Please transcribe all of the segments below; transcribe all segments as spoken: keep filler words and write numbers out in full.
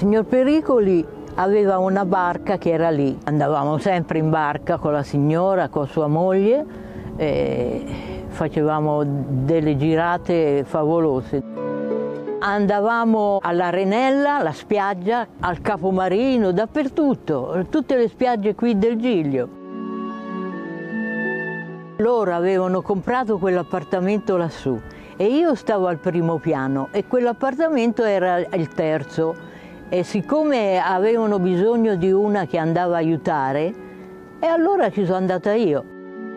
signor Pericoli aveva una barca che era lì. Andavamo sempre in barca con la signora, con sua moglie, e facevamo delle girate favolose. Andavamo all'Arenella, alla spiaggia, al Capomarino, dappertutto, tutte le spiagge qui del Giglio. Loro avevano comprato quell'appartamento lassù e io stavo al primo piano e quell'appartamento era il terzo. E siccome avevano bisogno di una che andava a aiutare, e allora ci sono andata io.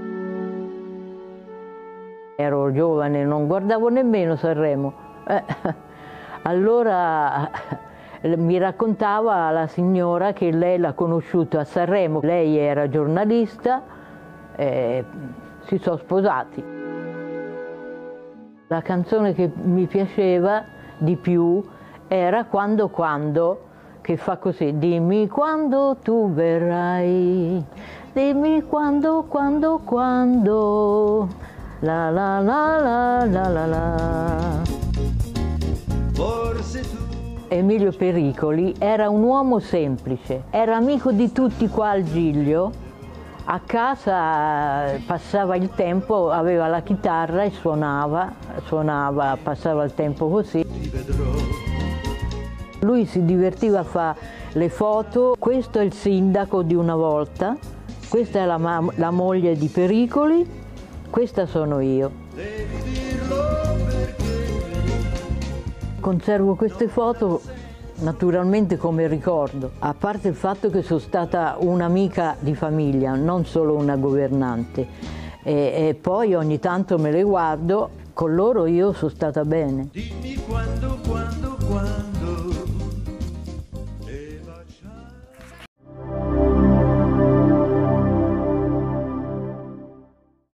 Ero giovane, non guardavo nemmeno Sanremo. Eh, allora mi raccontava la signora che lei l'ha conosciuto a Sanremo. Lei era giornalista, e si sono sposati. La canzone che mi piaceva di più era Quando Quando, che fa così: dimmi quando tu verrai, dimmi quando, quando, quando, la la la la la la la. Forse tu. Emilio Pericoli era un uomo semplice, era amico di tutti qua al Giglio, a casa passava il tempo, aveva la chitarra e suonava, suonava, passava il tempo così. Lui si divertiva a fare le foto. Questo è il sindaco di una volta, questa è la, la moglie di Pericoli, questa sono io. Conservo queste foto naturalmente come ricordo, a parte il fatto che sono stata un'amica di famiglia, non solo una governante, e, e poi ogni tanto me le guardo, con loro io sono stata bene. Dimmi quando, quando, quando.